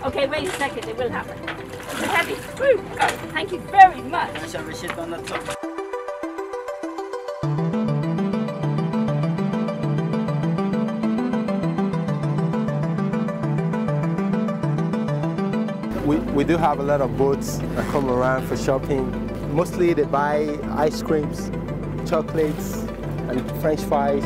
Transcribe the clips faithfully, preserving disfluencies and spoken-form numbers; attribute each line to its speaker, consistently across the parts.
Speaker 1: Okay, wait a second, it will happen. It's heavy. Woo. Oh, thank you very much.
Speaker 2: Nu kör vi shit on the top.
Speaker 3: We, we do have a lot of boats that come around for shopping. Mostly they buy ice creams, chocolates, and French fries.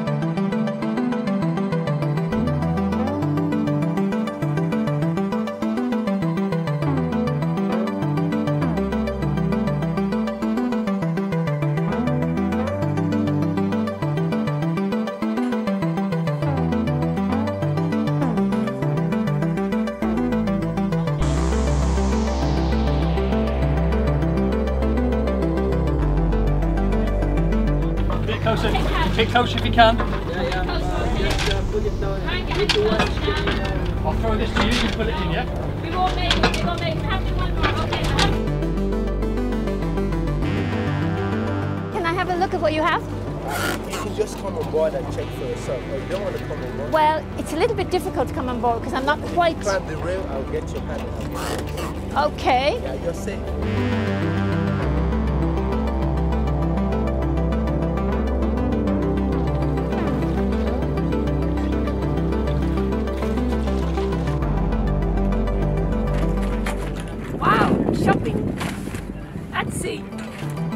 Speaker 4: Closer, get closer if you can.
Speaker 2: Yeah, yeah. Uh, just uh, put it down. Hit the one, get it down.
Speaker 4: I'll throw this to you, you put it in, yeah?
Speaker 1: We won't make it, we won't make it. Have to one more, okay?
Speaker 5: Can I have a look at what you have?
Speaker 3: You can just come on board and check for yourself, or you don't want to come on board.
Speaker 5: Well, it's a little bit difficult to come on board because I'm not quite...
Speaker 3: Climb the rail, I'll get your hand.
Speaker 5: Okay.
Speaker 3: Yeah, you're safe.
Speaker 1: Wow, shopping at sea.